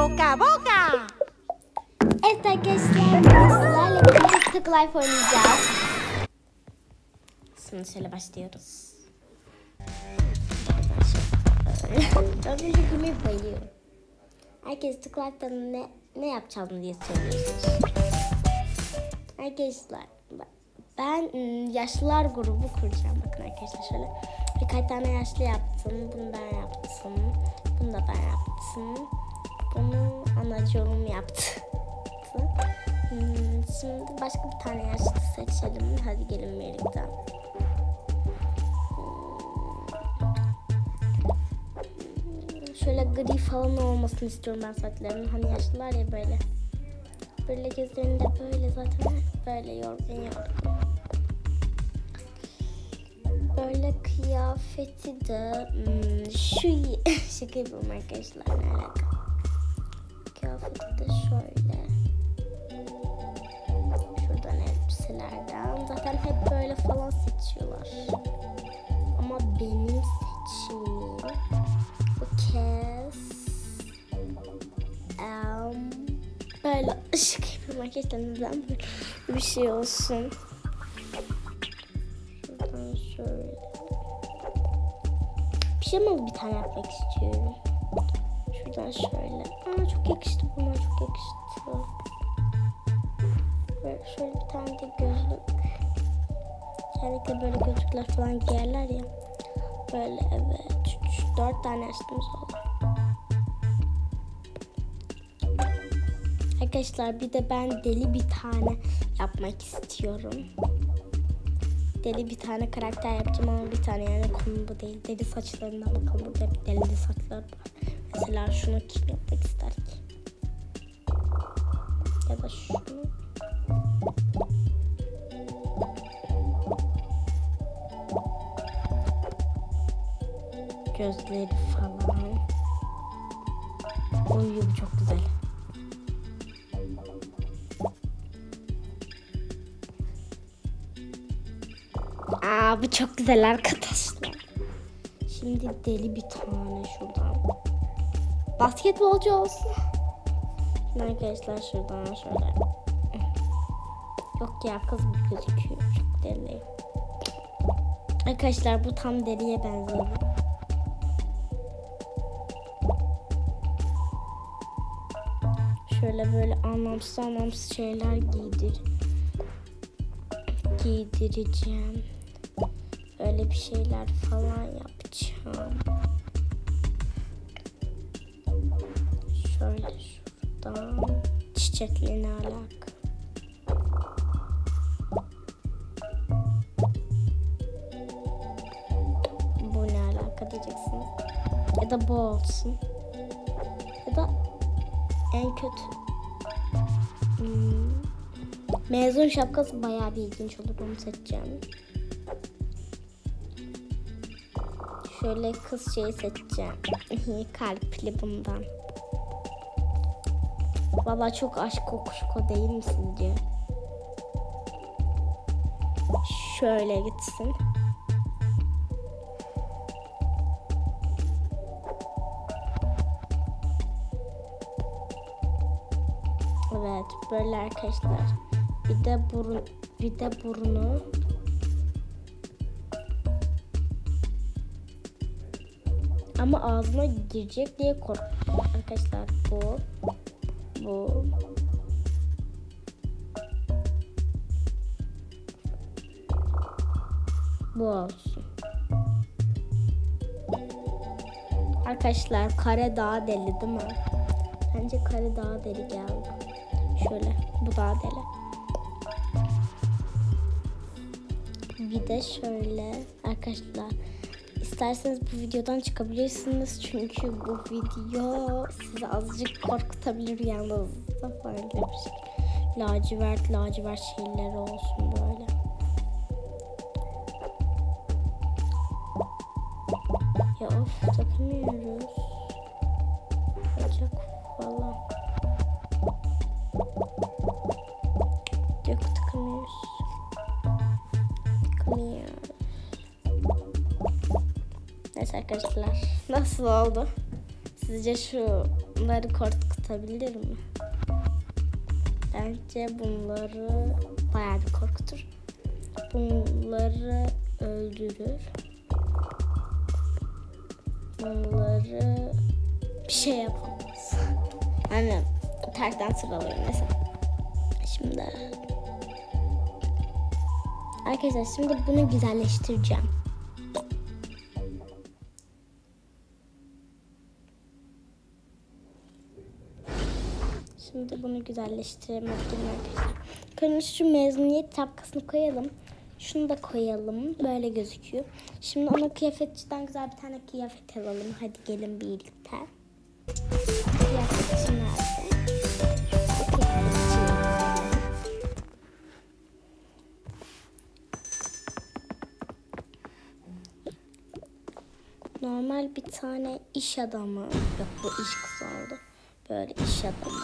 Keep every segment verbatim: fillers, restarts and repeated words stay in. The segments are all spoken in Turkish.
Boca boca. Evet arkadaşlar, bugün sizlerle birlikte Stick Life oynayacağız. Şimdi şöyle başlıyoruz. Az önce gülmeye bayılıyorum. Herkes Stick Life'da ne, ne yapacağız diye soruyorsunuz. Arkadaşlar ben yaşlılar grubu kuracağım. Bakın arkadaşlar şöyle birkaç tane yaşlı yaptım. Bunu ben yaptım. Bunu da ben yaptım. Bunu anacığım yaptı. Hmm, şimdi başka bir tane yaşlı seçelim. Hadi gelin birlikte. Hmm, şöyle gri falan olmasını istiyorum ben saçlarımın. Hani yaşlılar ya böyle. Böyle gözlerinde böyle zaten böyle yorgun yorgun. Böyle kıyafeti de hmm, şu şaka yapıyorum arkadaşlar, ne alaka. Kıyafeti de şöyle. Şuradan elbiselerden. Zaten hep böyle falan seçiyorlar. Ama benim seçimim bu kez um, böyle şaka yapıyorum arkadaşlar, neden böyle bir şey olsun. Şuradan şöyle. Pijamalı bir tane yapmak istiyorum. Şuradan şöyle. Aa, çok yakıştı, bunlar çok yakıştı. Böyle şöyle bir tane de gözlük. Genellikle böyle gözlükler falan giyerler ya. Böyle evet. Üç, dört tane açtığımız oldu. Arkadaşlar bir de ben deli bir tane yapmak istiyorum. Deli bir tane karakter yapacağım ama bir tane, yani konu bu değil. Deli saçlarından bakalım, burada hep deli saçlar var. Mesela şunu kim yapmak ister ki? Ya da şunu. Gözleri falan. Oy, bu çok güzel. Aa, bu çok güzel arkadaşlar. Şimdi deli bir tane şuradan. Basketbolcu olsun. Şimdi arkadaşlar şuradan şöyle. Yok ya, kız gözüküyor. Çok deli. Arkadaşlar bu tam deliye benziyor. Şöyle böyle anlamsız anlamsız şeyler giydir. Giydireceğim. Öyle bir şeyler falan yapacağım. Şöyle şuradan çiçekli ne alaka? Bu ne alaka diyeceksiniz. Ya da bu olsun. Ya da en kötü hmm. mezun şapkası bayağı bir ilginç olur, onu seçeceğim. Şöyle kız şeyi seçeceğim. Kalpli bundan. Vallahi çok aşk kokuşko değil mi sizce? Şöyle gitsin. Evet, böyle arkadaşlar. Bir de burun, bir de burnu. Ama ağzına girecek diye korkuyorum arkadaşlar. Bu, bu, bu olsun. Arkadaşlar kare daha deli değil mi? Bence kare daha deli geldi. Şöyle, bu daha deli. Bir de şöyle arkadaşlar. İsterseniz bu videodan çıkabilirsiniz çünkü bu video sizi azıcık korkutabilir yalnız. Böyle bir şey. Lacivert lacivert şeyler olsun böyle. Ya of, takamıyoruz. Bacak falan. Yok, takamıyoruz. Takamıyoruz. Neyse arkadaşlar, nasıl oldu? Sizce şu bunları korkutabilir mi? Bence bunları bayağı bir korkutur. Bunları öldürür. Bunları bir şey yapamaz. Yani tersten sıralıyorum mesela. Şimdi arkadaşlar şimdi bunu güzelleştireceğim. Şimdi bunu güzelleştirelim arkadaşlar. Önce şu mezuniyet şapkasını koyalım. Şunu da koyalım. Böyle gözüküyor. Şimdi ona kıyafetçiden güzel bir tane kıyafet alalım. Hadi gelin birlikte. Kıyafetçi nerede? Kıyafetçi nerede? Normal bir tane iş adamı. Yok, bu iş kızı oldu. Böyle iş adamı.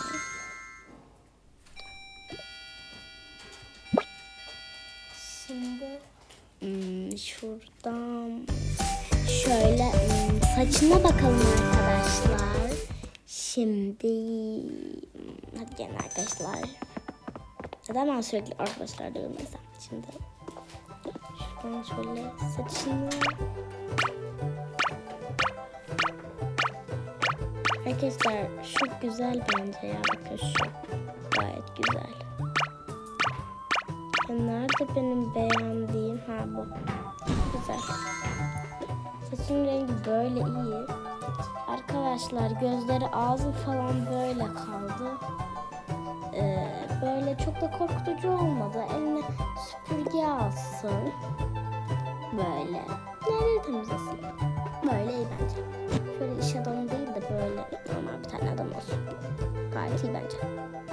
Şimdi hmm, şuradan şöyle hmm, saçına bakalım arkadaşlar. Şimdi hmm, hadi gelin arkadaşlar. Neden ben sürekli arkadaşlar diyorum mesela. Şimdi şuradan şöyle saçını. Arkadaşlar şu güzel bence ya. Bakın şu gayet güzel. Nerede benim beğendiğim? Ha bu. Güzel. Saçın rengi böyle iyi. Arkadaşlar gözleri, ağzı falan böyle kaldı. Ee, böyle çok da korkutucu olmadı. Eline süpürge alsın. Böyle. Nereye temizlesin? Böyle iyi bence. Şöyle iş adamı değil de böyle normal bir tane adam olsun. Gayet iyi bence.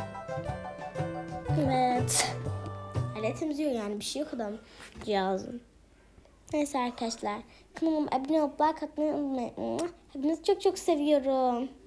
Evet. Öyle temizliyor yani, bir şey yok adam cihazın. Neyse arkadaşlar, kanalıma abone olup like atmayı unutmayın. Hepinizi çok çok seviyorum.